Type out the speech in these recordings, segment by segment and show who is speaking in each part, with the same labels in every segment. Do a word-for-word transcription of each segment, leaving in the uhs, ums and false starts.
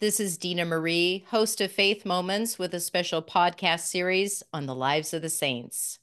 Speaker 1: This is Dina Marie, host of Faith Moments, with a special podcast series on the lives of the saints.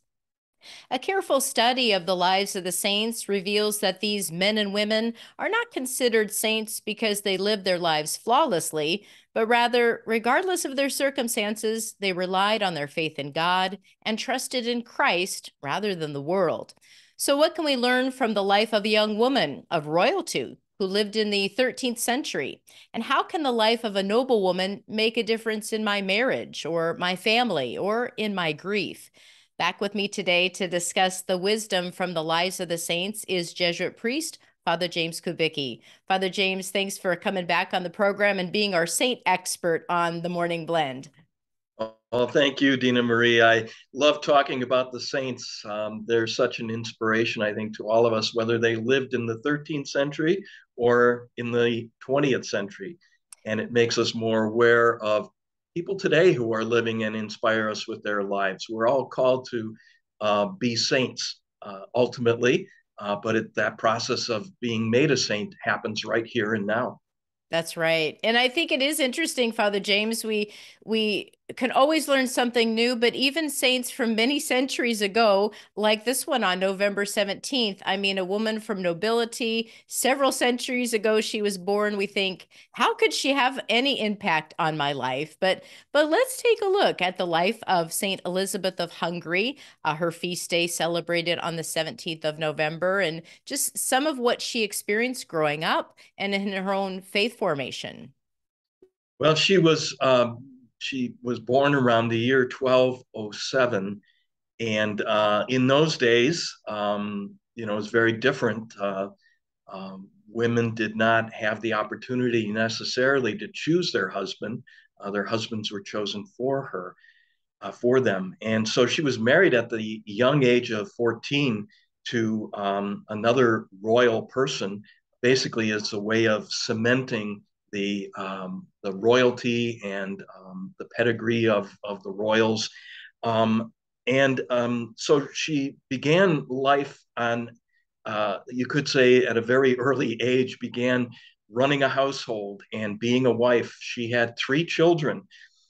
Speaker 1: A careful study of the lives of the saints reveals that these men and women are not considered saints because they live their lives flawlessly, but rather, regardless of their circumstances, they relied on their faith in God and trusted in Christ rather than the world. So, what can we learn from the life of a young woman of royalty who lived in the thirteenth century? And how can the life of a noble woman make a difference in my marriage or my family or in my grief? Back with me today to discuss the wisdom from the lives of the saints is Jesuit priest Father James Kubicki. Father James, thanks for coming back on the program and being our saint expert on the Morning Blend.
Speaker 2: Well, thank you, Dina Marie. I love talking about the saints. Um, they're such an inspiration, I think, to all of us, whether they lived in the thirteenth century or in the twentieth century. And it makes us more aware of people today who are living and inspire us with their lives. We're all called to uh, be saints uh, ultimately, uh, but it, that process of being made a saint happens right here and now.
Speaker 1: That's right. And I think it is interesting, Father James. We we can always learn something new, but even saints from many centuries ago, like this one on November seventeenth, I mean, a woman from nobility, several centuries ago she was born. We think, how could she have any impact on my life? But but let's take a look at the life of Saint Elizabeth of Hungary. Uh, her feast day celebrated on the seventeenth of November, and just some of what she experienced growing up and in her own faith formation.
Speaker 2: Well, she was um, she was born around the year twelve oh seven, and uh, in those days, um, you know, it was very different. Uh, um, women did not have the opportunity necessarily to choose their husband. Uh, their husbands were chosen for her, uh, for them, and so she was married at the young age of fourteen to um, another royal person, basically as a way of cementing the um, the royalty and um, the pedigree of of the royals. Um, and um, so she began life on, uh, you could say, at a very early age, began running a household and being a wife. She had three children.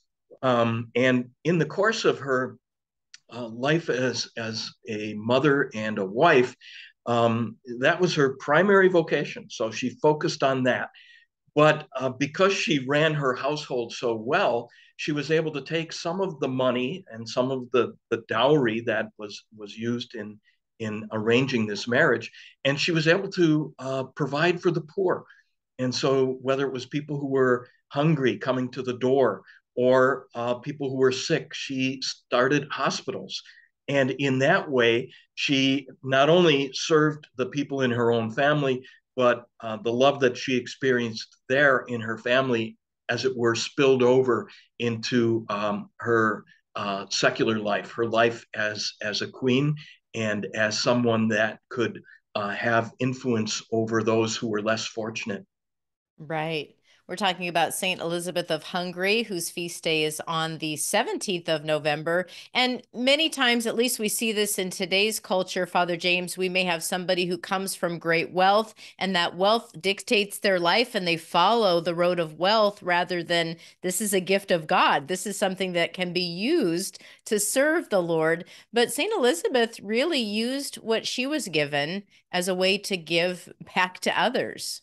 Speaker 2: Um, and in the course of her uh, life as, as a mother and a wife, um, that was her primary vocation. So she focused on that. But uh, because she ran her household so well, she was able to take some of the money and some of the, the dowry that was, was used in, in arranging this marriage, and she was able to uh, provide for the poor. And so, whether it was people who were hungry coming to the door or uh, people who were sick, she started hospitals. And in that way, she not only served the people in her own family, but uh, the love that she experienced there in her family, as it were, spilled over into um, her uh, secular life, her life as as a queen and as someone that could uh, have influence over those who were less fortunate.
Speaker 1: Right. We're talking about Saint Elizabeth of Hungary, whose feast day is on the seventeenth of November. And many times, at least we see this in today's culture, Father James, we may have somebody who comes from great wealth, and that wealth dictates their life, and they follow the road of wealth rather than this is a gift of God. This is something that can be used to serve the Lord. But Saint Elizabeth really used what she was given as a way to give back to others.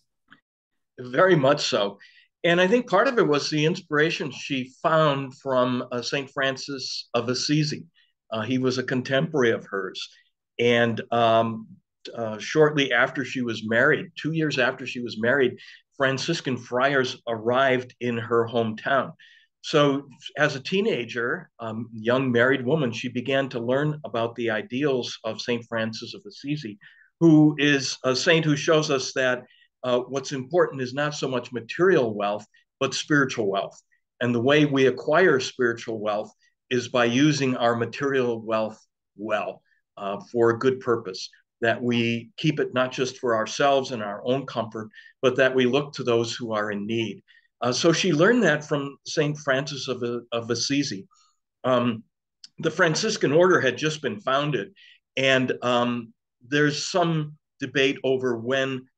Speaker 2: Very much so. And I think part of it was the inspiration she found from uh, Saint Francis of Assisi. Uh, he was a contemporary of hers. And um, uh, shortly after she was married, two years after she was married, Franciscan friars arrived in her hometown. So, as a teenager, um, young married woman, she began to learn about the ideals of Saint Francis of Assisi, who is a saint who shows us that uh, what's important is not so much material wealth, but spiritual wealth. And the way we acquire spiritual wealth is by using our material wealth well, uh, for a good purpose, that we keep it not just for ourselves and our own comfort, but that we look to those who are in need. Uh, so she learned that from Saint Francis of, of Assisi. Um, the Franciscan order had just been founded, and um, there's some debate over when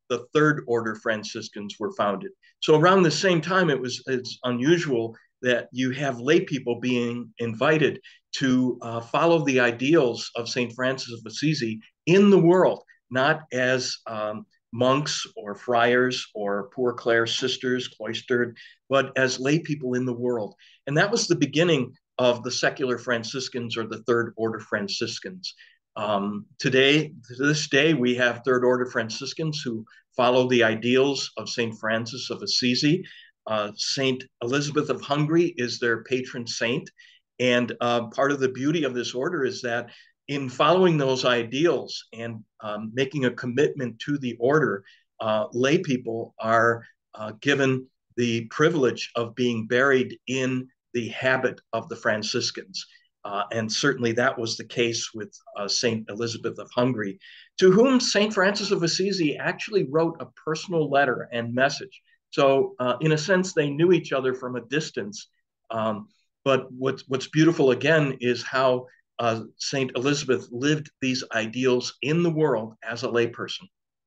Speaker 2: the Third Order Franciscans were founded. So around the same time, it was it's unusual that you have lay people being invited to uh, follow the ideals of Saint Francis of Assisi in the world, not as um, monks or friars or poor Clare sisters cloistered, but as lay people in the world. And that was the beginning of the secular Franciscans or the Third Order Franciscans. Um, today, to this day, we have Third Order Franciscans who follow the ideals of Saint Francis of Assisi. Uh, Saint Elizabeth of Hungary is their patron saint. And uh, part of the beauty of this order is that in following those ideals and um, making a commitment to the order, uh, lay people are uh, given the privilege of being buried in the habit of the Franciscans. Uh, and certainly that was the case with uh, Saint Elizabeth of Hungary, to whom Saint Francis of Assisi actually wrote a personal letter and message. So uh, in a sense, they knew each other from a distance. Um, but what's, what's beautiful, again, is how uh, Saint Elizabeth lived these ideals in the world as a layperson.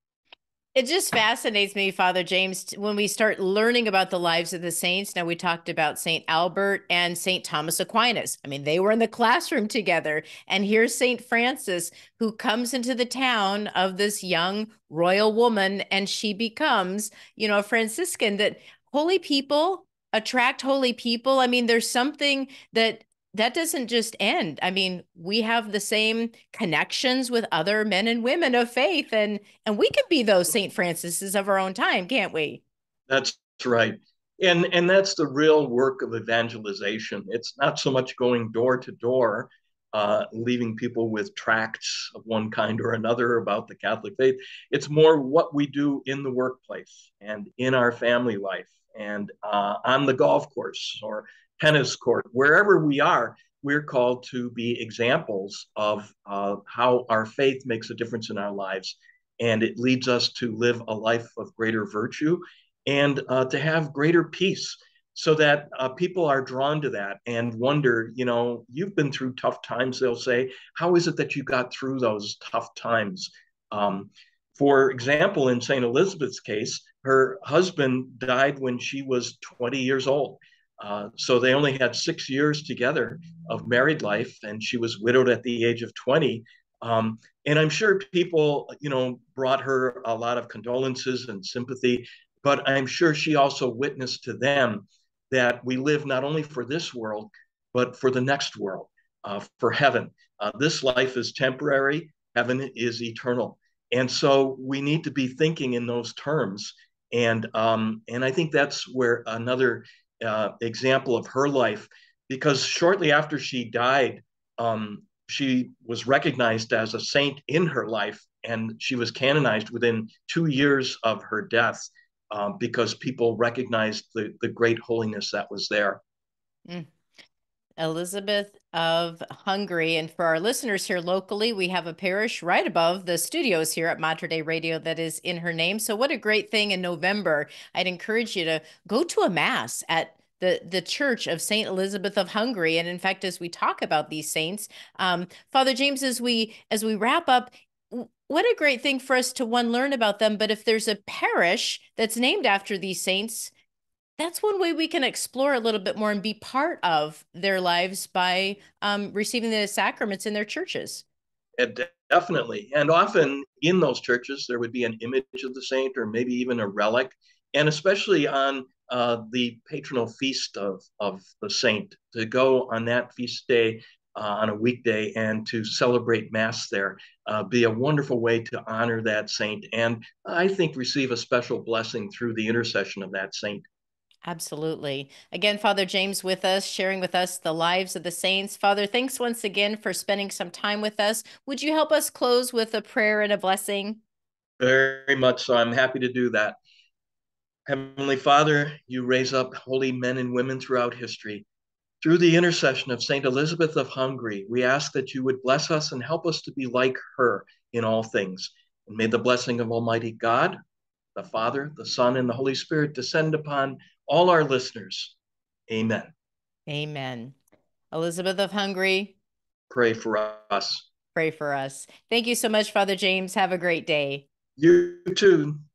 Speaker 1: It just fascinates me, Father James, when we start learning about the lives of the saints. Now, we talked about Saint Albert and Saint Thomas Aquinas. I mean, they were in the classroom together. And here's Saint Francis, who comes into the town of this young royal woman, and she becomes, you know, a Franciscan. That holy people attract holy people. I mean, there's something that that doesn't just end. I mean, we have the same connections with other men and women of faith, and and we can be those Saint Francis's of our own time, can't we?
Speaker 2: That's right. And and that's the real work of evangelization. It's not so much going door to door, uh, leaving people with tracts of one kind or another about the Catholic faith. It's more what we do in the workplace and in our family life and uh, on the golf course or tennis court, wherever we are. We're called to be examples of uh, how our faith makes a difference in our lives, and it leads us to live a life of greater virtue and uh, to have greater peace, so that uh, people are drawn to that and wonder, you know, you've been through tough times, they'll say, how is it that you got through those tough times? Um, for example, in Saint Elizabeth's case, her husband died when she was twenty years old. Uh, so they only had six years together of married life, and she was widowed at the age of twenty. Um, and I'm sure people, you know, brought her a lot of condolences and sympathy, but I'm sure she also witnessed to them that we live not only for this world, but for the next world, uh, for heaven. Uh, this life is temporary, heaven is eternal. And so we need to be thinking in those terms. And, um, and I think that's where another uh, example of her life, because shortly after she died, um, she was recognized as a saint in her life, and she was canonized within two years of her death, um, because people recognized the, the great holiness that was there.
Speaker 1: Mm. Elizabeth of Hungary. And for our listeners here locally, we have a parish right above the studios here at Mater Dei Radio that is in her name. So what a great thing in November. I'd encourage you to go to a mass at the, the Church of Saint Elizabeth of Hungary. And in fact, as we talk about these saints, um, Father James, as we as we wrap up, what a great thing for us to, one, learn about them. But if there's a parish that's named after these saints, that's one way we can explore a little bit more and be part of their lives by um, receiving the sacraments in their churches.
Speaker 2: And definitely. And often in those churches, there would be an image of the saint or maybe even a relic. And especially on uh, the patronal feast of, of the saint, to go on that feast day uh, on a weekday and to celebrate Mass there, uh, be a wonderful way to honor that saint. And I think receive a special blessing through the intercession of that saint.
Speaker 1: Absolutely. Again, Father James with us, sharing with us the lives of the saints. Father, thanks once again for spending some time with us. Would you help us close with a prayer and a blessing?
Speaker 2: Very much so. I'm happy to do that. Heavenly Father, you raise up holy men and women throughout history. Through the intercession of Saint Elizabeth of Hungary, we ask that you would bless us and help us to be like her in all things. And may the blessing of Almighty God, the Father, the Son, and the Holy Spirit descend upon all our listeners. Amen.
Speaker 1: Amen. Elizabeth of Hungary,
Speaker 2: pray for us.
Speaker 1: Pray for us. Thank you so much, Father James. Have a great day.
Speaker 2: You too.